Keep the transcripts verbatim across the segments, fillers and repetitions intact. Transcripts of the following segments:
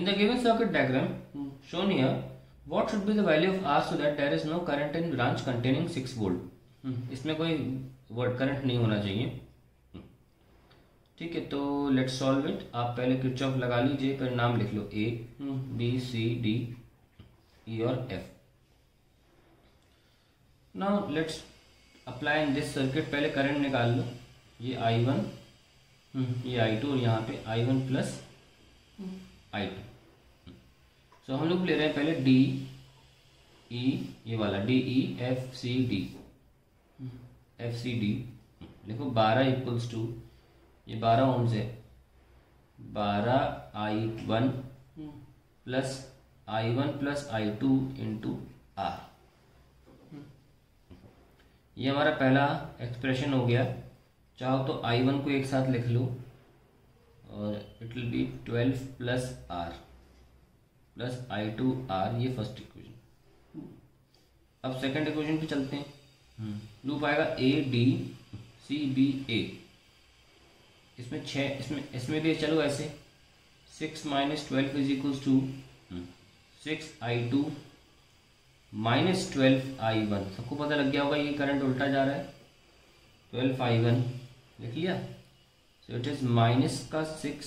In the given circuit diagram shown here, what should be the value of R so that there is no current in branch containing six volt? इसमें कोई word current नहीं होना चाहिए। ठीक है, तो let's solve it. आप पहले किरचॉफ लगा लीजिए, फिर नाम लिख लो A B C D E और F. Now let's apply in this circuit. पहले करंट निकाल लो, ये आई वन, ये आई टू और यहाँ पे I one plus I two. So हम लोग ले रहे हैं पहले डी ई, ये वाला D E F C D, F C D लिखो। बारह इक्वल्स टू, ये बारह ओम्स है, बारह I one plus I one plus I two into R. ये हमारा पहला एक्सप्रेशन हो गया। चाहो तो आई वन को एक साथ लिख लो और it will be twelve plus R plus I two R, ये फर्स्ट इक्वेशन। अब सेकंड इक्वेशन पे चलते हैं। लूप आएगा ए डी सी बी ए, इसमें छः, इसमें इसमें भी चलो ऐसे, six minus twelve is equals to six I two minus twelve I one. सबको पता लग गया होगा ये करंट उल्टा जा रहा है। ट्वेल्व आई वन लिख लिया, सो इट इज माइनस का six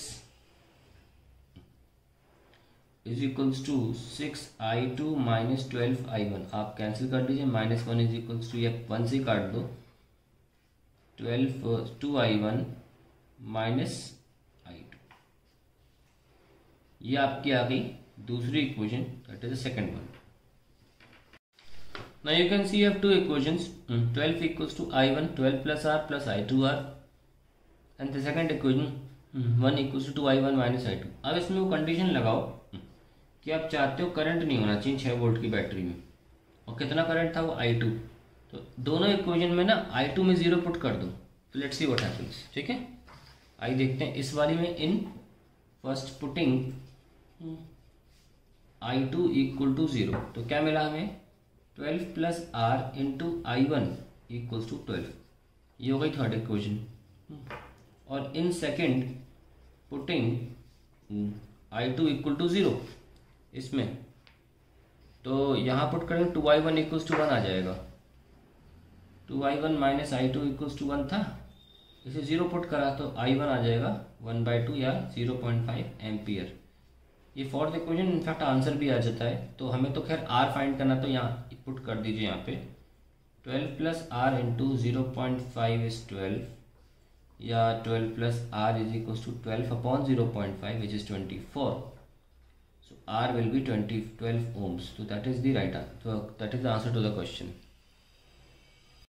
is equals to six I two minus twelve I one. आप कैंसिल कर दीजिए, minus one is equals to, ये वन से काट दो, twelve two I one minus I two. ये आपकी आ गई दूसरी equation, that is the second one. Now you can see you have two equations, twelve equals to I one, twelve plus R plus I two R, and the second equation one equals to two I one minus I two। अब इसमें वो condition लगाओ कि आप चाहते हो current नहीं होना चाहिए छः वोल्ट की बैटरी में, और कितना करंट था वो I टू। तो दोनों इक्वेशन में ना I टू में ज़ीरो पुट कर दो, तो लेट्स सी व्हाट हैपेंस। ठीक है, आई देखते हैं इस वाली में। In first putting I two equal to zero, तो क्या मिला हमें, twelve plus R into I one equals to twelve. ये हो गई थर्ड इक्वेशन। और in second putting I two equal to zero इसमें, तो यहाँ पुट करेंगे two I one equals to one आ जाएगा। Two I one minus I two equals to one था, इसे ज़ीरो पुट करा तो आई वन आ जाएगा वन बाई टू या ज़ीरो पॉइंट फाइव एम्पियर। ये फोर्थ इक्वेशन इनफैक्ट आंसर भी आ जाता है। तो हमें तो खैर आर फाइंड करना, तो यहाँ पुट कर दीजिए यहाँ पे twelve plus R into zero point five is twelve, या twelve plus R is equals to twelve upon zero point five which is twenty four. So R will be twenty twelve ohms. तो that is the right answer, that is the answer to the question.